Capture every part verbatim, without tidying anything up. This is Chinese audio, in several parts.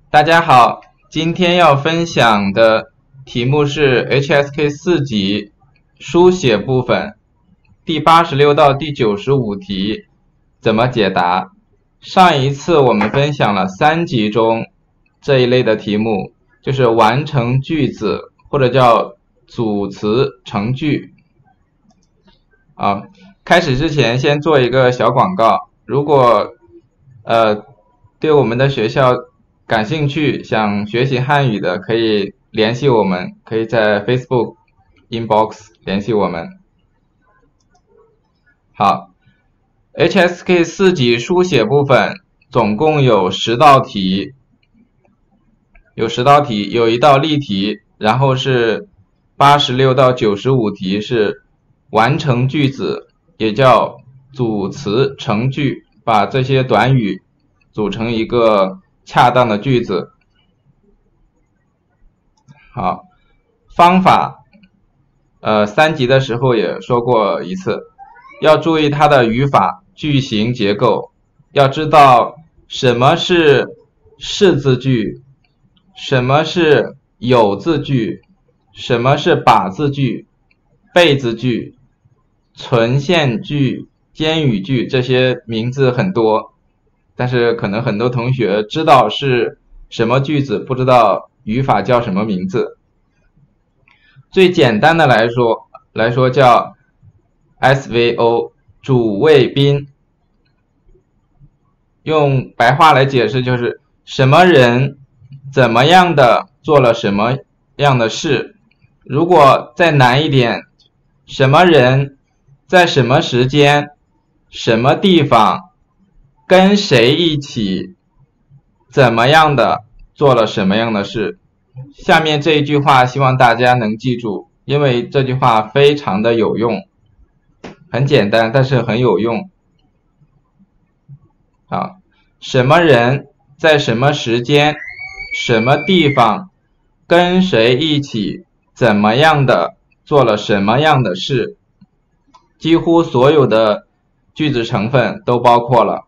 大家好，今天要分享的题目是 H S K 四级书写部分第八十六到第九十五题怎么解答。上一次我们分享了三级中这一类的题目，就是完成句子或者叫组词成句。啊，开始之前先做一个小广告，如果呃对我们的学校感兴趣，想学习汉语的，可以联系我们，可以在 Facebook inbox 联系我们。好 ，H S K 四级书写部分总共有十道题，有十道题，有一道例题，然后是八十六到九十五题是完成句子，也叫组词成句，把这些短语组成一个恰当的句子。好，方法，呃，三级的时候也说过一次，要注意它的语法、句型结构，要知道什么是是字句，什么是有字句，什么是把字句、被字句、存现句、间语句，这些名字很多。但是可能很多同学知道是什么句子，不知道语法叫什么名字。最简单的来说来说叫 S V O 主谓宾，用白话来解释就是什么人怎么样的做了什么样的事。如果再难一点，什么人在什么时间什么地方跟谁一起怎么样的做了什么样的事。下面这一句话希望大家能记住，因为这句话非常的有用，很简单但是很有用。好，什么人在什么时间什么地方跟谁一起怎么样的做了什么样的事，几乎所有的句子成分都包括了。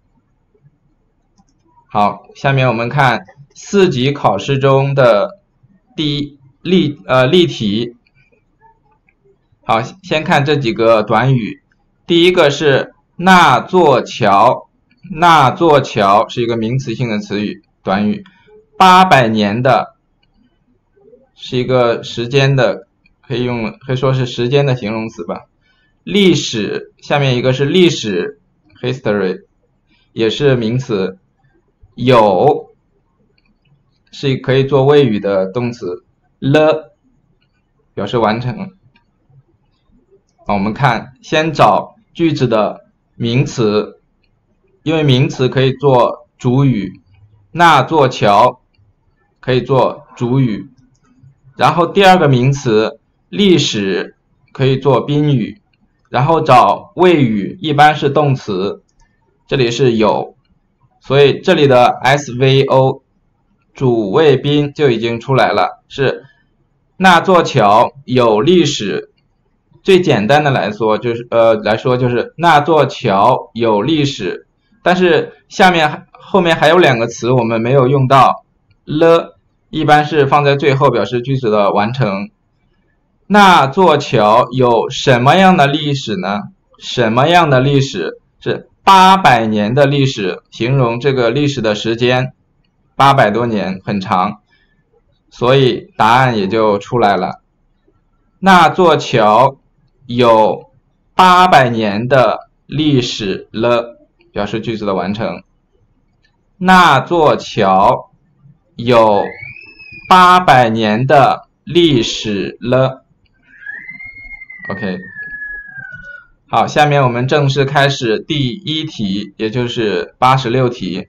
好，下面我们看四级考试中的第一例呃例题。好，先看这几个短语。第一个是那座桥，那座桥是一个名词性的词语短语。八百年的是一个时间的，可以用可以说是时间的形容词吧。历史，下面一个是历史 history， 也是名词。有是可以做谓语的动词，了表示完成。好，我们看先找句子的名词，因为名词可以做主语，那座桥可以做主语，然后第二个名词历史可以做宾语，然后找谓语一般是动词，这里是有，所以这里的 S V O 主谓宾就已经出来了，是那座桥有历史。最简单的来说就是呃来说就是那座桥有历史，但是下面后面还有两个词我们没有用到，了一般是放在最后表示句子的完成。那座桥有什么样的历史呢？什么样的历史是八百年的历史，形容这个历史的时间，八百多年，很长，所以答案也就出来了。那座桥有八百年的历史了，表示句子的完成。那座桥有八百年的历史了。OK。好，下面我们正式开始第一题，也就是八十六题。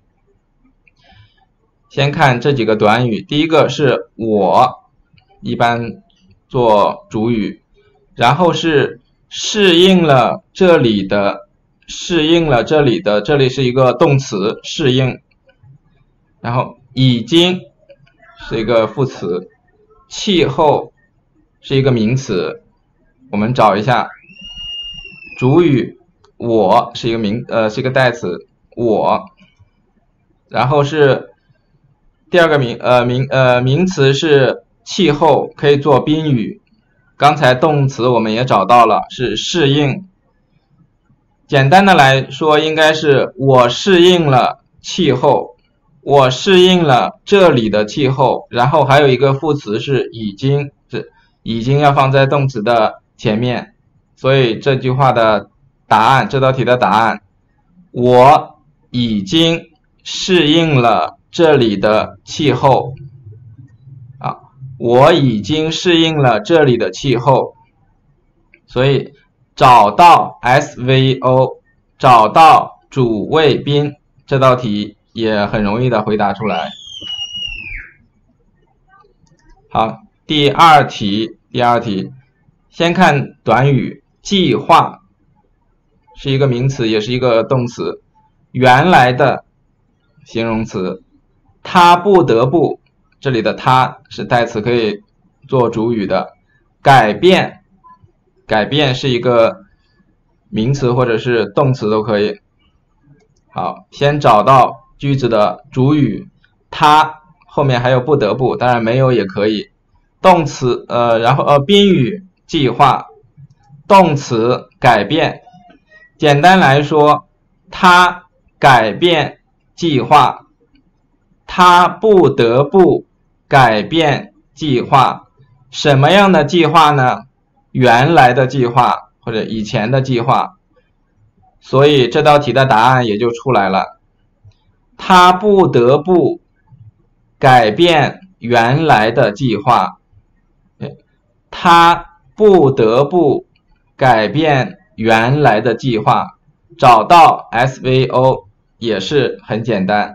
先看这几个短语，第一个是我，一般做主语，然后是适应了这里的，适应了这里的，这里是一个动词适应，然后已经是一个副词，气候是一个名词，我们找一下。主语我是一个名呃是一个代词我，然后是第二个名呃名呃名词是气候，可以做宾语。刚才动词我们也找到了，是适应。简单的来说，应该是我适应了气候，我适应了这里的气候。然后还有一个副词是已经，是已经要放在动词的前面。所以这句话的答案，这道题的答案，我已经适应了这里的气候啊，我已经适应了这里的气候。所以找到 S V O， 找到主谓宾，这道题也很容易的回答出来。好，第二题，第二题，先看短语计划，是一个名词，也是一个动词。原来的形容词，他不得不，这里的他是代词，可以做主语的。改变，改变是一个名词或者是动词都可以。好，先找到句子的主语，他后面还有不得不，当然没有也可以。动词呃，然后呃宾语计划，动词改变。简单来说，他改变计划，他不得不改变计划。什么样的计划呢？原来的计划或者以前的计划。所以这道题的答案也就出来了，他不得不改变原来的计划。他不得不改变原来的计划，找到 S V O 也是很简单。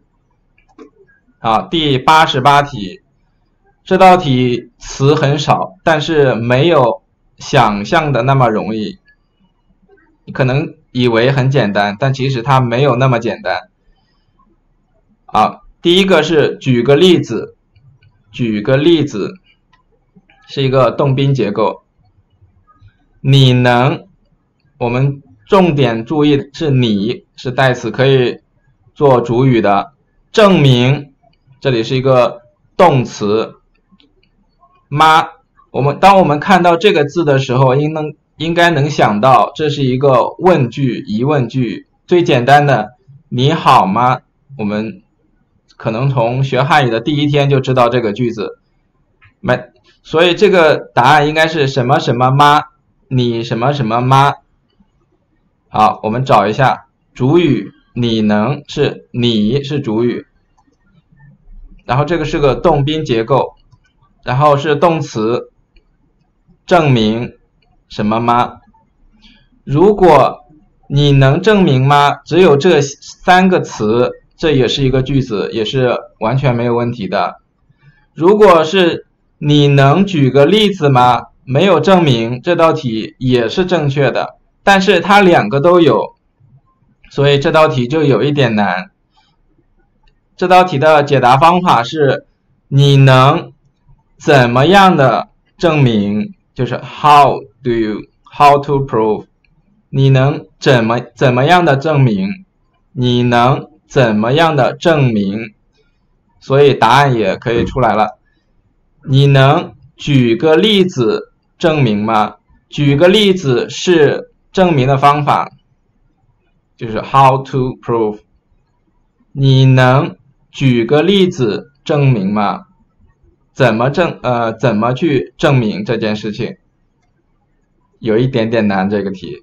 好，第八十八题，这道题词很少，但是没有想象的那么容易。你可能以为很简单，但其实它没有那么简单。好，第一个是举个例子，举个例子是一个动宾结构。你能，我们重点注意是你是代词，可以做主语的。证明，这里是一个动词。吗，我们当我们看到这个字的时候，应能应该能想到这是一个问句、疑问句。最简单的你好吗，我们可能从学汉语的第一天就知道这个句子。没，所以这个答案应该是什么什么吗？你什么什么吗？好，我们找一下主语，你能是你是主语，然后这个是个动宾结构，然后是动词证明什么吗？如果你能证明吗？只有这三个词，这也是一个句子，也是完全没有问题的。如果是你能举个例子吗？没有证明，这道题也是正确的，但是它两个都有，所以这道题就有一点难。这道题的解答方法是你能怎么样的证明，就是 how do you how to prove， 你能怎么怎么样的证明，你能怎么样的证明，所以答案也可以出来了。你能举个例子证明吗？举个例子是证明的方法，就是 how to prove。 你能举个例子证明吗？怎么证呃怎么去证明这件事情？有一点点难这个题。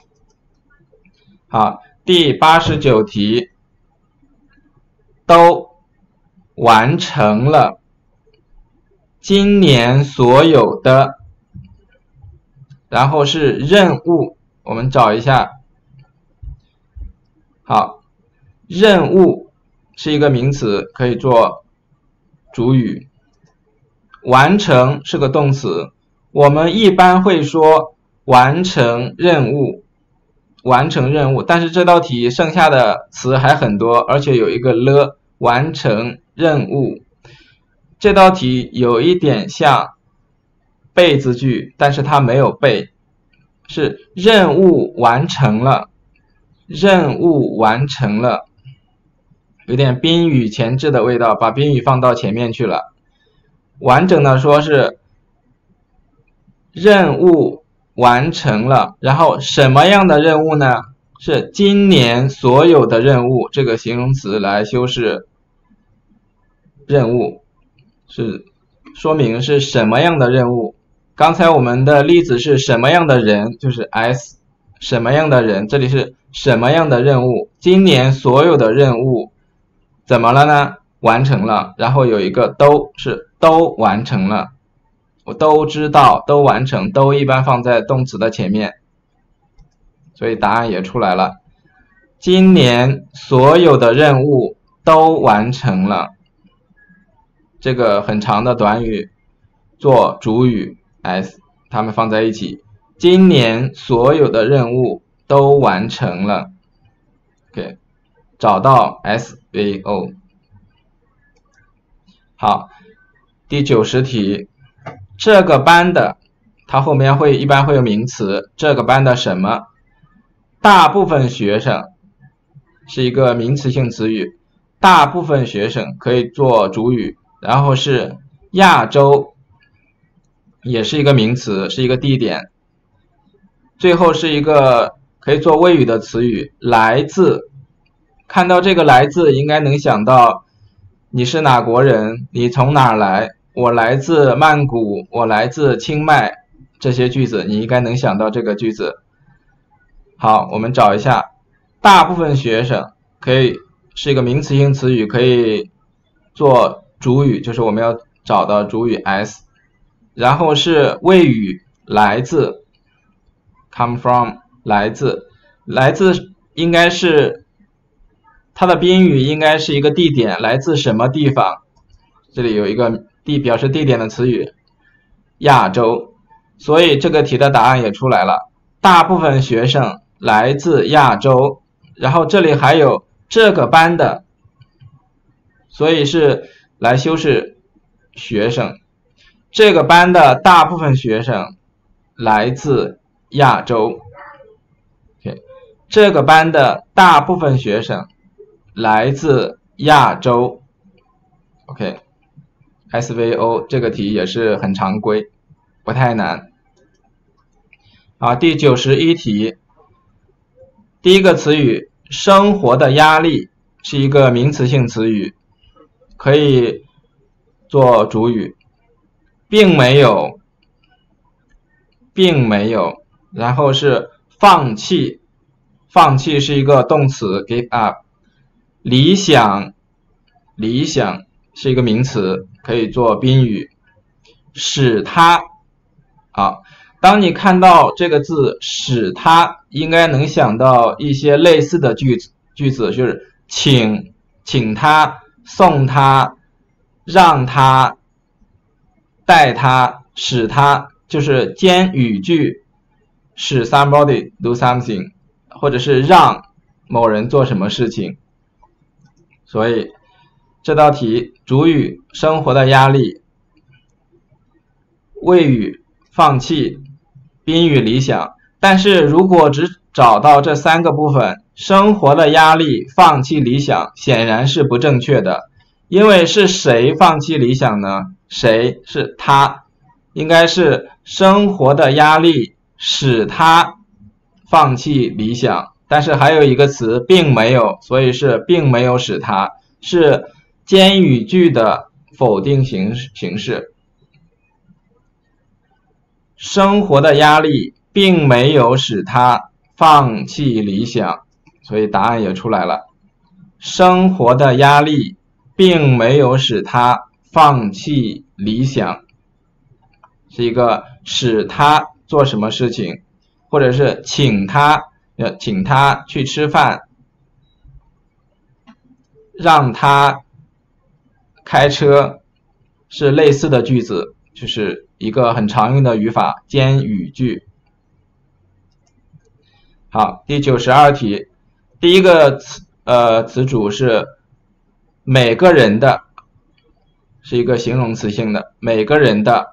好，第八十九题，都完成了今年所有的，然后是任务，我们找一下。好，任务是一个名词，可以做主语。完成是个动词，我们一般会说完成任务，完成任务，但是这道题剩下的词还很多，而且有一个了，完成任务。这道题有一点像被字句，但是它没有被，是任务完成了，任务完成了。 有点宾语前置的味道，把宾语放到前面去了。完整的说是任务完成了，然后什么样的任务呢？是今年所有的任务，这个形容词来修饰任务，是说明是什么样的任务。刚才我们的例子是什么样的人，就是 S 什么样的人，这里是什么样的任务，今年所有的任务怎么了呢？完成了，然后有一个都，是都完成了，我都知道，都完成，都一般放在动词的前面，所以答案也出来了。今年所有的任务都完成了，这个很长的短语做主语 S， 它们放在一起，今年所有的任务都完成了。 OK， 找到 S V O。 好，第九十题，这个班的，它后面会一般会有名词，这个班的什么，大部分学生是一个名词性词语，大部分学生可以做主语，然后是亚洲也是一个名词，是一个地点，最后是一个可以做谓语的词语，来自，看到这个来自应该能想到你是哪国人，你从哪儿来，我来自曼谷，我来自清迈，这些句子你应该能想到这个句子。好，我们找一下，大部分学生可以是一个名词性词语，可以做主语，就是我们要找的主语 S， 然后是谓语来自 come from， 来自，来自应该是它的宾语应该是一个地点，来自什么地方，这里有一个地表示地点的词语亚洲，所以这个题的答案也出来了，大部分学生来自亚洲，然后这里还有这个班的，所以是来修饰学生，这个班的大部分学生来自亚洲。 okay， 这个班的大部分学生来自亚洲。 OK， S V O 这个题也是很常规，不太难。好，第九十一题，第一个词语生活的压力是一个名词性词语，可以做主语，并没有，并没有，然后是放弃，放弃是一个动词 give up， 理想，理想是一个名词，可以做宾语，使他，啊，当你看到这个字使他，应该能想到一些类似的句子，句子就是请，请他，送他，让他，带他，使他，就是兼语句，使 somebody do something， 或者是让某人做什么事情。所以这道题主语生活的压力，谓语放弃，宾语理想，但是如果只找到这三个部分，生活的压力，放弃理想，显然是不正确的，因为是谁放弃理想呢？谁？是他，应该是生活的压力使他放弃理想，但是还有一个词并没有，所以是并没有使他，是兼语句的否定形形式。生活的压力并没有使他放弃理想，所以答案也出来了。生活的压力并没有使他放弃理想，是一个使他做什么事情，或者是请他，请他去吃饭，让他开车，是类似的句子，就是一个很常用的语法，兼语句。好，第九十二题，第一个词呃词组是每个人的，是一个形容词性的，每个人的，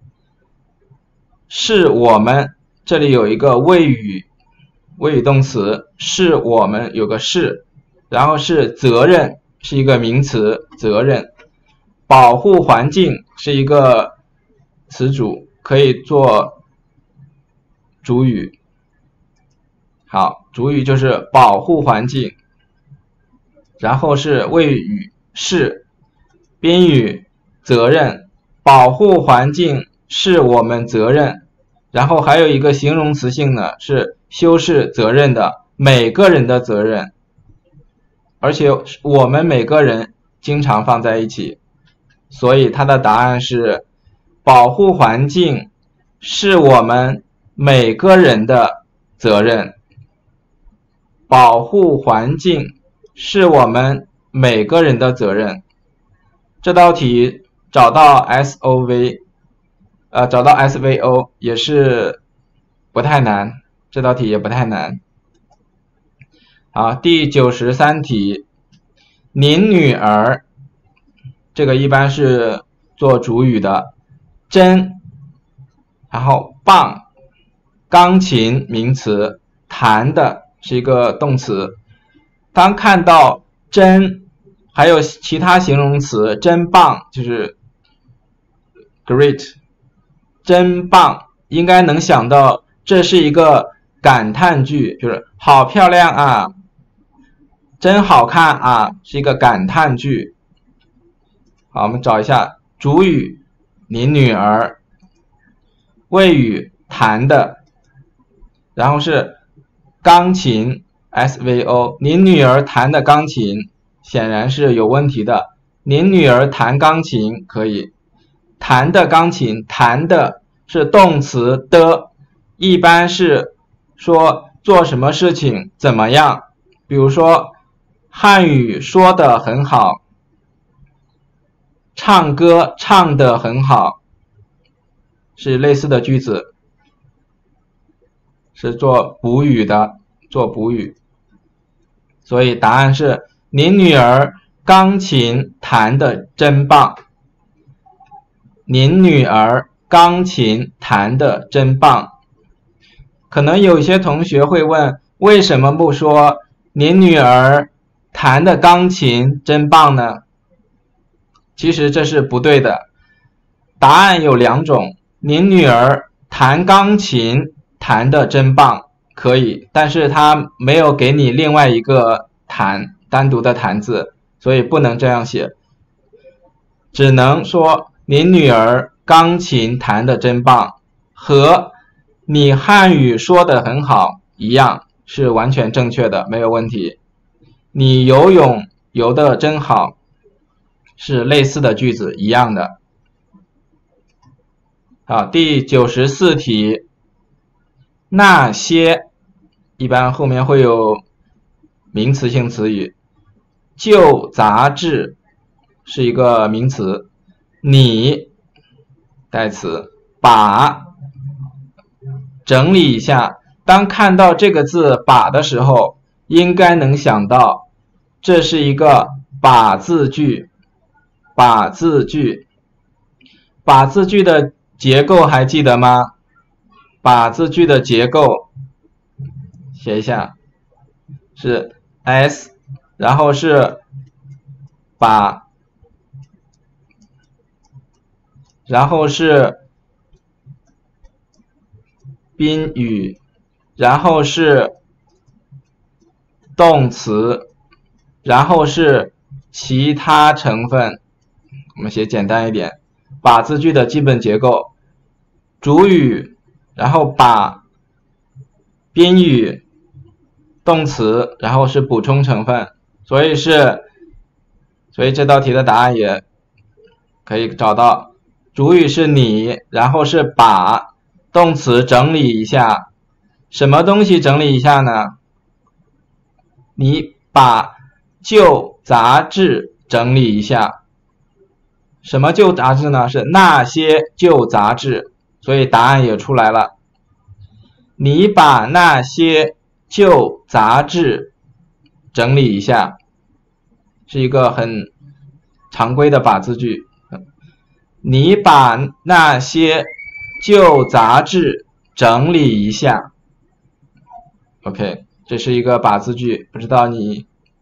是我们，这里有一个谓语，谓语动词，是我们有个是，然后是责任， 是一个名词，责任。保护环境是一个词组，可以做主语。好，主语就是保护环境，然后是谓语是，宾语责任，保护环境是我们责任，然后还有一个形容词性呢，是修饰责任的，每个人的责任，而且我们每个人经常放在一起，所以它的答案是保护环境是我们每个人的责任。保护环境是我们每个人的责任。这道题找到 S O V， 呃，找到 S V O 也是不太难，这道题也不太难。好，第九十三题，您女儿，这个一般是做主语的，真，然后棒，钢琴名词，弹的是一个动词。当看到真还有其他形容词，真棒就是 great， 真棒应该能想到这是一个感叹句，就是好漂亮啊，真好看啊，是一个感叹句。好，我们找一下主语您女儿，谓语弹的，然后是钢琴 S V O， 您女儿弹的钢琴显然是有问题的，您女儿弹钢琴可以，弹的钢琴，弹的是动词的，一般是说做什么事情怎么样，比如说汉语说得很好，唱歌唱得很好，是类似的句子，是做补语的，做补语。所以答案是您女儿钢琴弹得真棒。您女儿钢琴弹得真棒。可能有些同学会问，为什么不说您女儿弹的钢琴真棒呢？其实这是不对的。答案有两种，您女儿弹钢琴弹得真棒，可以，但是他没有给你另外一个弹，单独的弹字，所以不能这样写，只能说您女儿钢琴弹得真棒，和你汉语说得很好一样，是完全正确的，没有问题。你游泳游得真好，是类似的句子，一样的。好，第九十四题，那些一般后面会有名词性词语，旧杂志是一个名词，你代词，把整理一下，当看到这个字把的时候，应该能想到这是一个把字句，把字句，把字句的结构还记得吗？把字句的结构写一下，是 S， 然后是把，然后是宾语，然后是动词，然后是其他成分。我们写简单一点，把字句的基本结构，主语，然后把，宾语，动词，然后是补充成分，所以是，所以这道题的答案也可以找到，主语是你，然后是把，动词整理一下，什么东西整理一下呢？你把旧杂志整理一下，什么旧杂志呢？是那些旧杂志，所以答案也出来了。你把那些旧杂志整理一下，是一个很常规的把字句。你把那些旧杂志整理一下 OK， 这是一个把字句，不知道你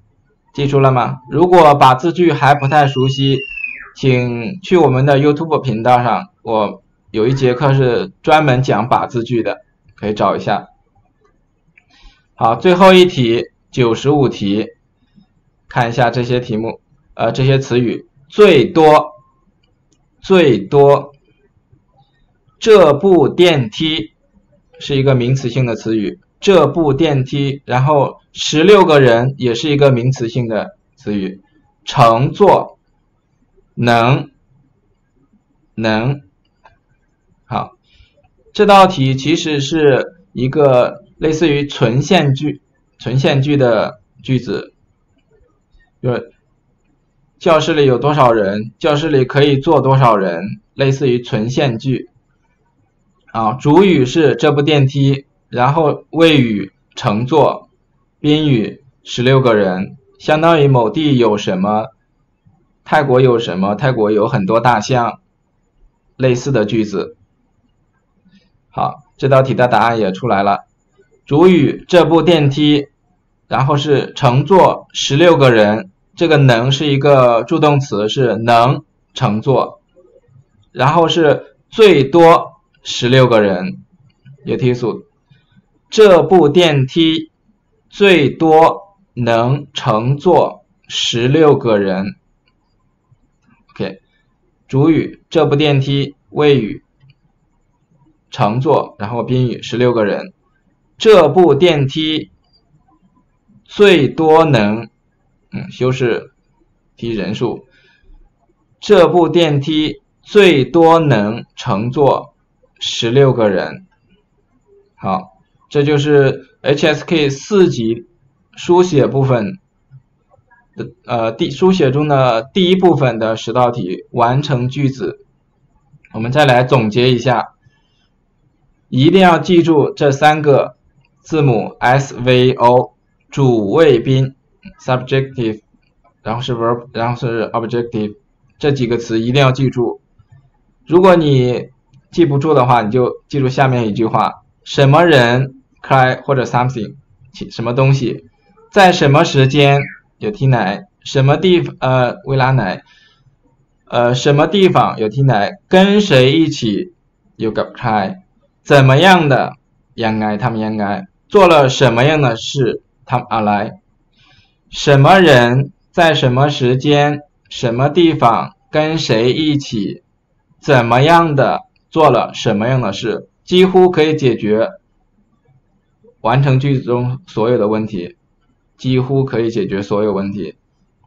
记住了吗？如果把字句还不太熟悉，请去我们的 YouTube 频道上，我有一节课是专门讲把字句的，可以找一下。好，最后一题，九十五题，看一下这些题目，呃，这些词语。最多，最多，这部电梯是一个名词性的词语，这部电梯，然后十六个人也是一个名词性的词语，乘坐，能，能。好，这道题其实是一个类似于存现句、存现句的句子，就是教室里有多少人，教室里可以坐多少人，类似于存现句。啊，主语是这部电梯，然后谓语乘坐，宾语十六个人，相当于某地有什么，泰国有什么，泰国有很多大象，类似的句子。好，这道题的答案也出来了。主语这部电梯，然后是乘坐十六个人，这个能是一个助动词，是能乘坐，然后是最多十六个人，也提速。这部电梯最多能乘坐十六个人。OK， 主语这部电梯，谓语乘坐，然后宾语十六个人。这部电梯最多能，嗯，修饰提人数。这部电梯最多能乘坐十六个人。好，这就是 H S K 四级书写部分的呃第书写中的第一部分的十道题，完成句子。我们再来总结一下，一定要记住这三个字母 S V O， 主谓宾 subjective， 然后是 verb， 然后是 objective， 这几个词一定要记住。如果你记不住的话，你就记住下面一句话：什么人 cry 或者 something， 什么东西，在什么时间有 T 奶，什么地方呃维拉奶，呃什么地方有 T 奶，跟谁一起有个 cry， 怎么样的ยังไง他们ยังไง，做了什么样的事他们อะไร，什么人在什么时间什么地方跟谁一起怎么样的做了什么样的事，几乎可以解决完成句子中所有的问题，几乎可以解决所有问题。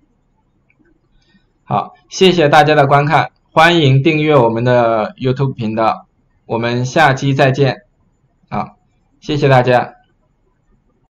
好，谢谢大家的观看，欢迎订阅我们的 YouTube 频道，我们下期再见。好，谢谢大家。